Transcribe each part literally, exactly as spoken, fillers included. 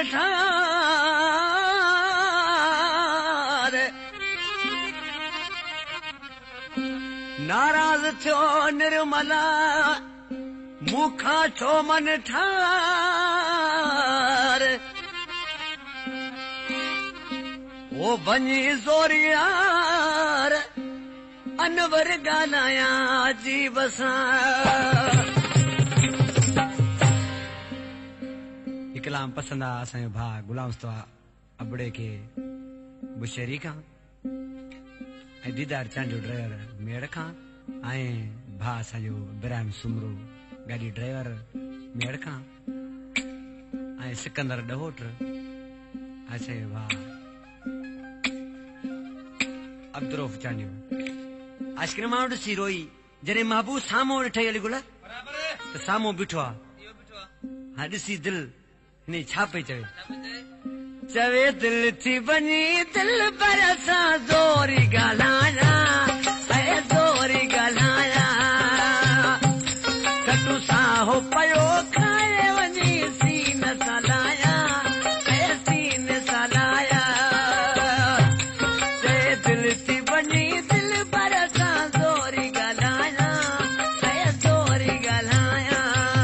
ठार नाराज थियो निर्मला मुखा छो मन ठार वो बनी ज़ोरियार अनवर गानाया जी बसा कलाम पसंद आ असांजो भा गुलाम मुस्तफा अबड़े के बुशेरी खां ऐं दीदार चांद जो ड्राइवर मेड़ खां ऐं भा असांजो इब्राहिम सुमरो गाॾी ड्राइवर मेड़ खां ऐं सिकंदर ॾहोट असांजो भा अब्दुरौफ चांडियो आइस्क्रीम माण्हू ॾिसी रोई जॾहिं महबूब साम्हूं ॾिठई अली गुल त साम्हूं बीठो आहे हा ॾिसी दिलि हिन छा पई चवे चवे दिल थी वञी दिल पर सां ज़ोरी ॻाल्हाया ऐं ज़ोरी ॻाल्हाया कटू सां हो पियो खाए वञी सीन सां लाया ऐं सीन सां लाया चवे दिल थी वञी दिल पर सां ज़ोरी ॻाल्हाया ऐं ज़ोरी ॻाल्हाया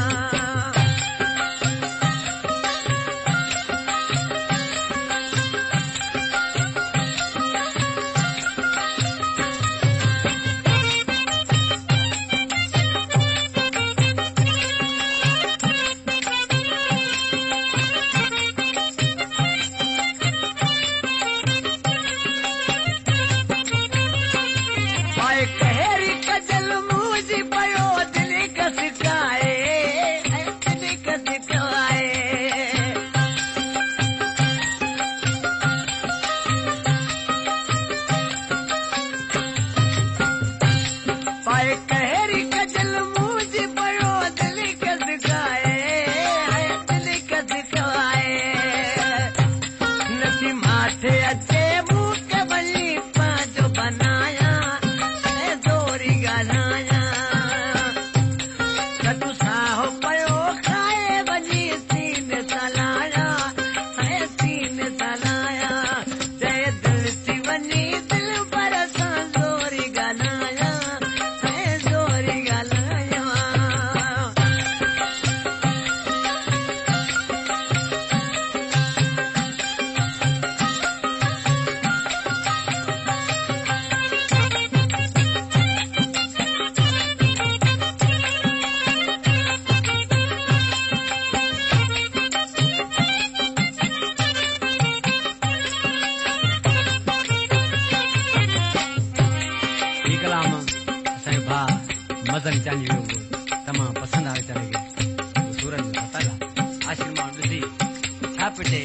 मदन चांदी तमाम पसंद आवे चले गए सूरज पताला आश्रम ॾिसी छा पिटे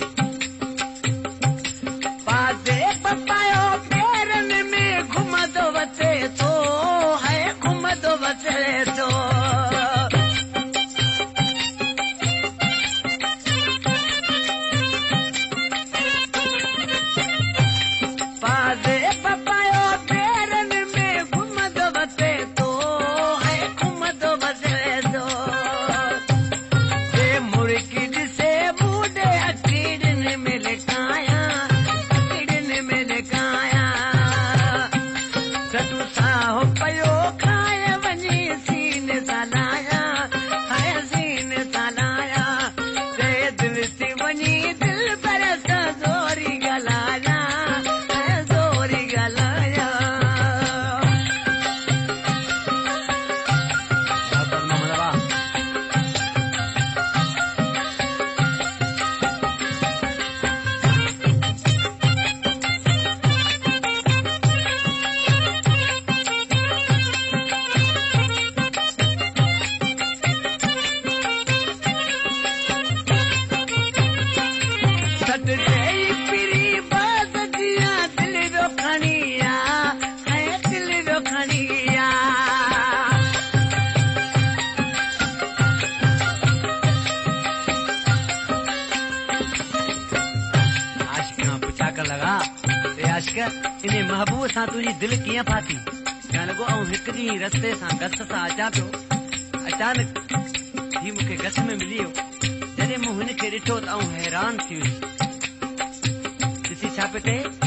पादे पपायो पेरन में घुमंदो वचे थो है घुमंदो वचे थो पादे पपायो पेरन में घुमंदो वचे थो इन्हें महबूब सां तुझी दिल कियां फाती चवण लॻो ऐं हिकु ॾींहुं रस्ते सां गस सां अचां पियो अचानक ही मूंखे गस में मिली वियो जॾहिं मूं हिन खे ॾिठो त आऊं हैरान थी वियुसि। ॾिसी छा पियो कहे